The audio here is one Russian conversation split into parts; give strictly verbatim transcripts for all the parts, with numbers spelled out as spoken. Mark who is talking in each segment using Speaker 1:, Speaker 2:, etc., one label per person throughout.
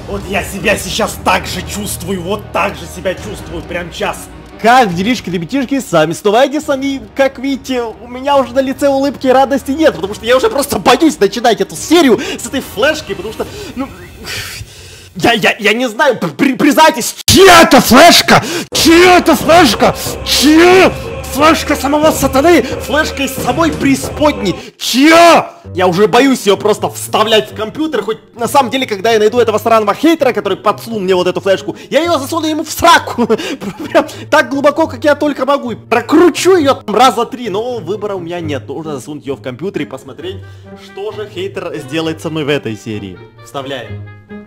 Speaker 1: Вот я себя сейчас так же чувствую, вот так же себя чувствую, прям сейчас.
Speaker 2: Как делишки, ребятишки, сами вставайте сами. Как видите, у меня уже на лице улыбки и радости нет, потому что я уже просто боюсь начинать эту серию с этой флешки, потому что, ну... Я, я, я не знаю, при, признайтесь, чья это флешка? Чья это флешка? Чья? Флешка самого сатаны? Флешка из самой преисподней? Чья? Я уже боюсь ее просто вставлять в компьютер, хоть на самом деле, когда я найду этого сраного хейтера, который подсунул мне вот эту флешку, я ее засуну ему в сраку. Прям так глубоко, как я только могу. И прокручу ее там раза три, но выбора у меня нет. Нужно засунуть ее в компьютер и посмотреть, что же хейтер сделает со мной в этой серии. Вставляем.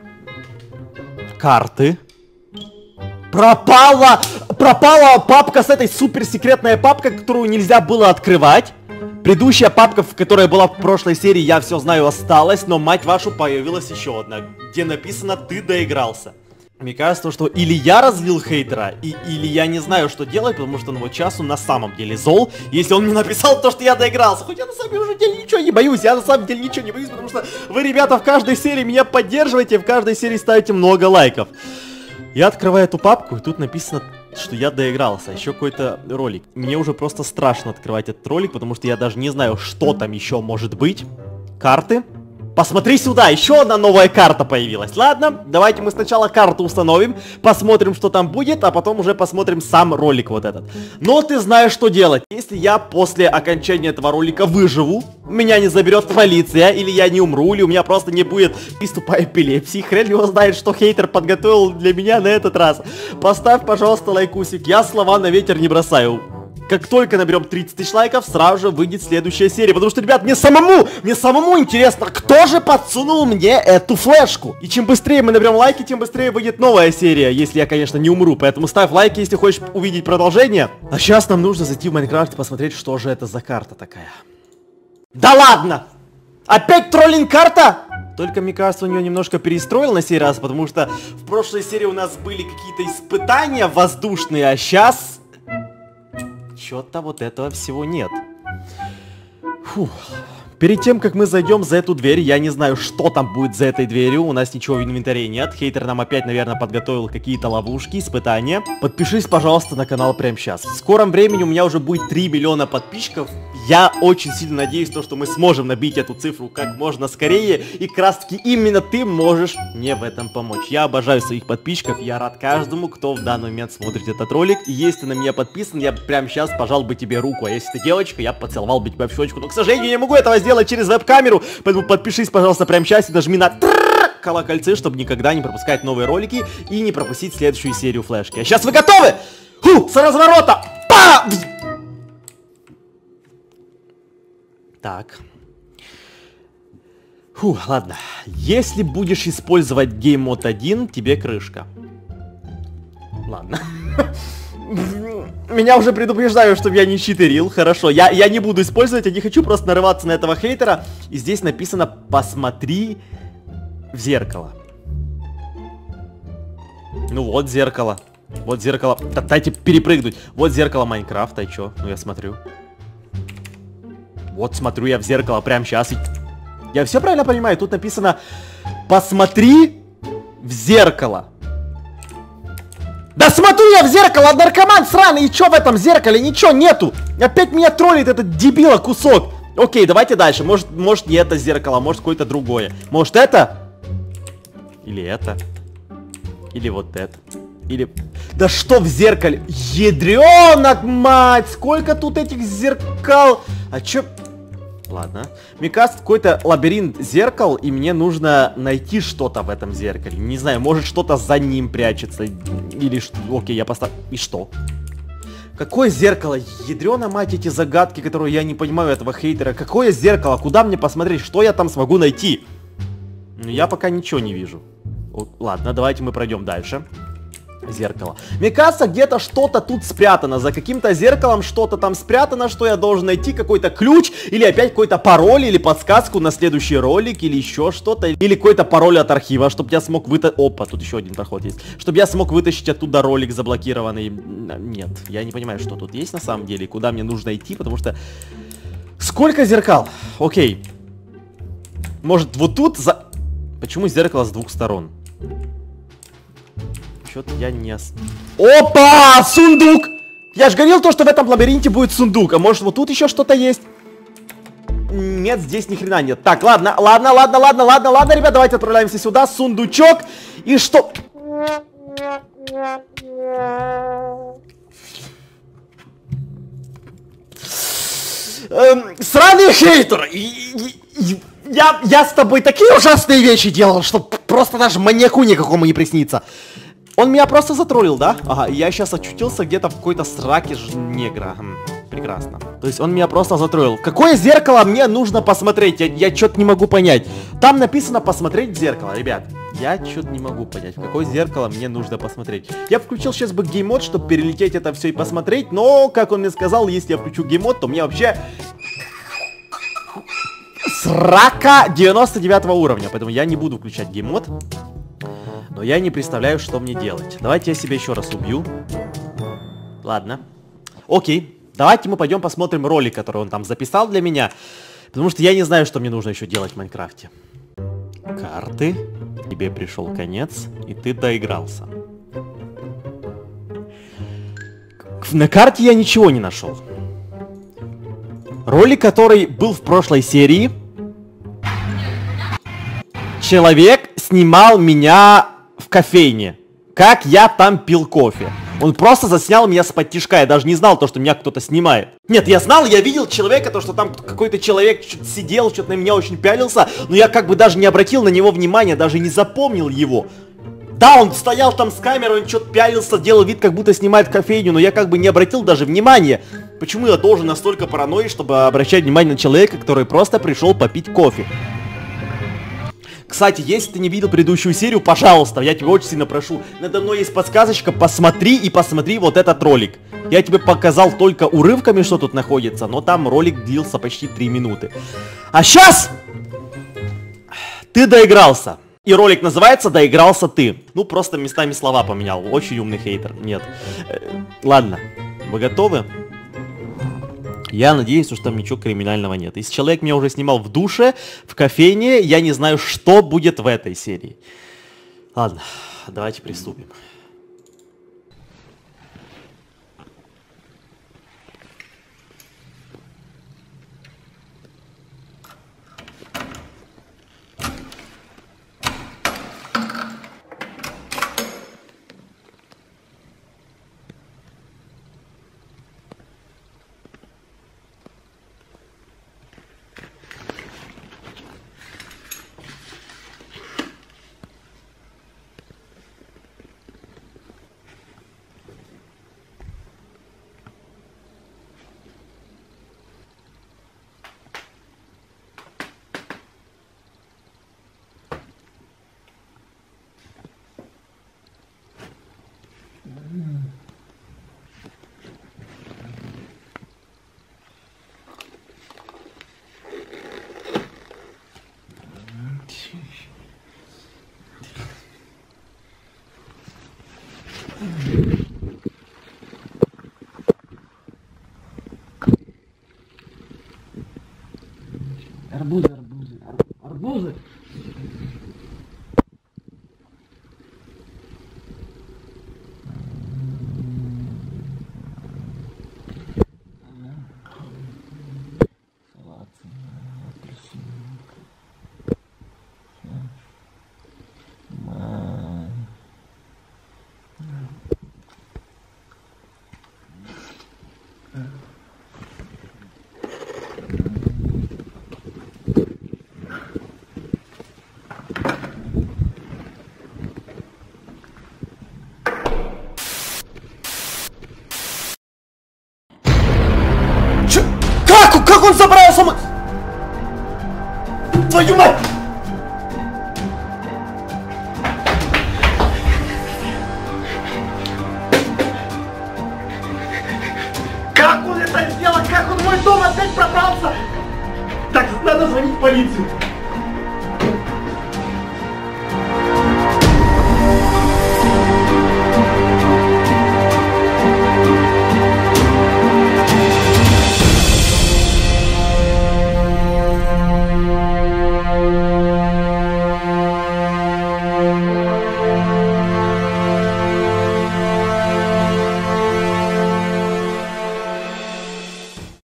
Speaker 2: Карты. Пропала! Пропала папка с этой суперсекретная папка, которую нельзя было открывать. Предыдущая папка, которая была в прошлой серии, я все знаю, осталась, но, мать вашу, появилась еще одна, где написано «Ты доигрался». Мне кажется, что или я развил хейтера, и, или я не знаю, что делать, потому что, ну, вот сейчас он на самом деле зол, если он мне написал то, что я доигрался. Хоть я на самом деле ничего не боюсь, я на самом деле ничего не боюсь, потому что вы, ребята, в каждой серии меня поддерживаете, в каждой серии ставите много лайков. Я открываю эту папку, и тут написано, что я доигрался. Еще какой-то ролик. Мне уже просто страшно открывать этот ролик, потому что я даже не знаю, что там еще может быть. Карты. Посмотри сюда, еще одна новая карта появилась. Ладно, давайте мы сначала карту установим, посмотрим, что там будет, а потом уже посмотрим сам ролик вот этот. Но ты знаешь, что делать. Если я после окончания этого ролика выживу, меня не заберет полиция, или я не умру, или у меня просто не будет приступа эпилепсии, хрен его знает, что хейтер подготовил для меня на этот раз. Поставь, пожалуйста, лайкусик, я слова на ветер не бросаю. Как только наберем тридцать тысяч лайков, сразу же выйдет следующая серия. Потому что, ребят, мне самому, мне самому интересно, кто же подсунул мне эту флешку. И чем быстрее мы наберем лайки, тем быстрее выйдет новая серия. Если я, конечно, не умру. Поэтому ставь лайки, если хочешь увидеть продолжение. А сейчас нам нужно зайти в Майнкрафт и посмотреть, что же это за карта такая. Да ладно! Опять троллинг-карта? Только, мне кажется, у нее немножко перестроил на сей раз, потому что в прошлой серии у нас были какие-то испытания воздушные, а сейчас... Чё-то вот этого всего нет. Фух. Перед тем, как мы зайдем за эту дверь, я не знаю, что там будет за этой дверью. У нас ничего в инвентаре нет. Хейтер нам опять, наверное, подготовил какие-то ловушки, испытания. Подпишись, пожалуйста, на канал прямо сейчас. В скором времени у меня уже будет три миллиона подписчиков. Я очень сильно надеюсь, то, что мы сможем набить эту цифру как можно скорее. И как раз таки именно ты можешь мне в этом помочь. Я обожаю своих подписчиков. Я рад каждому, кто в данный момент смотрит этот ролик. И если ты на меня подписан, я прямо сейчас пожал бы тебе руку. А если ты девочка, я поцеловал бы тебя в щечку. Но, к сожалению, я не могу этого сделать сделать через веб-камеру, поэтому подпишись, пожалуйста, прямо сейчас и нажми на колокольцы, чтобы никогда не пропускать новые ролики и не пропустить следующую серию флешки. А сейчас вы готовы? Фу, с разворота! Па! Так. Фу, ладно. Если будешь использовать гейм-мод один, тебе крышка. Ладно. Меня уже предупреждаю, чтобы я не читерил. Хорошо, я, я не буду использовать, я не хочу просто нарываться на этого хейтера. И здесь написано «Посмотри в зеркало». Ну вот зеркало. Вот зеркало. Дайте перепрыгнуть. Вот зеркало Майнкрафта, и чё? Ну я смотрю. Вот смотрю я в зеркало прямо сейчас. И... Я все правильно понимаю? Тут написано «Посмотри в зеркало». Да смотрю я в зеркало, наркоман сраный, и чё в этом зеркале? Ничего нету. Опять меня троллит этот дебила кусок. Окей, давайте дальше. Может, может не это зеркало, может какое-то другое. Может это? Или это? Или вот это? Или... Да что в зеркале? Ядрёнок, мать! Сколько тут этих зеркал? А чё... Ладно. Мне кажется, какой-то лабиринт зеркал, и мне нужно найти что-то в этом зеркале. Не знаю, может что-то за ним прячется. Или что. Окей, я поставлю. И что? Какое зеркало? Ядрёна мать, эти загадки, которые я не понимаю этого хейтера. Какое зеркало? Куда мне посмотреть? Что я там смогу найти? Ну, я пока ничего не вижу. О, ладно, давайте мы пройдем дальше. Зеркало. Мне кажется, где-то что-то тут спрятано. За каким-то зеркалом что-то там спрятано, что я должен найти какой-то ключ, или опять какой-то пароль, или подсказку на следующий ролик, или еще что-то. Или какой-то пароль от архива, чтобы я смог вытащить... Опа, тут еще один проход есть. Чтобы я смог вытащить оттуда ролик заблокированный. Нет, я не понимаю, что тут есть на самом деле, куда мне нужно идти, потому что... Сколько зеркал? Окей. Может, вот тут за... Почему зеркало с двух сторон? Чё-то я не... Опа! Сундук! Я же говорил то, что в этом лабиринте будет сундук. А может вот тут еще что-то есть? Нет, здесь ни хрена нет. Так, ладно, ладно, ладно, ладно, ладно, ладно, ребят, давайте отправляемся сюда. Сундучок. И что... Эм, сраный хейтер! Я, я с тобой такие ужасные вещи делал, что просто даже маньяку никакому не приснится. Он меня просто затроллил, да? Ага, я сейчас очутился где-то в какой-то сраке негра. Хм, прекрасно. То есть он меня просто затроллил. Какое зеркало мне нужно посмотреть? Я, я что-то не могу понять. Там написано посмотреть в зеркало, ребят. Я что-то не могу понять, в какое зеркало мне нужно посмотреть. Я включил сейчас бы геймод, чтобы перелететь это все и посмотреть. Но, как он мне сказал, если я включу геймод, то мне вообще... Срака девяносто девятого уровня. Поэтому я не буду включать геймод. Но я не представляю, что мне делать. Давайте я себя еще раз убью. Ладно. Окей. Давайте мы пойдем посмотрим ролик, который он там записал для меня. Потому что я не знаю, что мне нужно еще делать в Майнкрафте. Карты. Тебе пришел конец, и ты доигрался. На карте я ничего не нашел. Ролик, который был в прошлой серии. Человек снимал меня в кофейне. Как я там пил кофе. Он просто заснял меня с-под тишка. Я даже не знал то, что меня кто-то снимает. Нет, я знал, я видел человека, то, что там какой-то человек что-то сидел, что-то на меня очень пялился. Но я как бы даже не обратил на него внимания, даже не запомнил его. Да, он стоял там с камерой, он что-то пялился, делал вид, как будто снимает кофейню, но я как бы не обратил даже внимания. Почему я должен настолько параноить, чтобы обращать внимание на человека, который просто пришел попить кофе? Кстати, если ты не видел предыдущую серию, пожалуйста, я тебя очень сильно прошу. Надо мной есть подсказочка, посмотри и посмотри вот этот ролик. Я тебе показал только урывками, что тут находится, но там ролик длился почти три минуты. А сейчас ты доигрался. И ролик называется «Доигрался ты». Ну, просто местами слова поменял. Очень умный хейтер. Нет. Э, ладно. Вы готовы? Я надеюсь, что там ничего криминального нет. Если человек меня уже снимал в душе, в кофейне, я не знаю, что будет в этой серии. Ладно, давайте приступим. Арбузы, арбузы, арбузы. Как он забрался? Твою мать! Как он это сделал? Как он в мой дом опять пробрался? Так, надо звонить в полицию.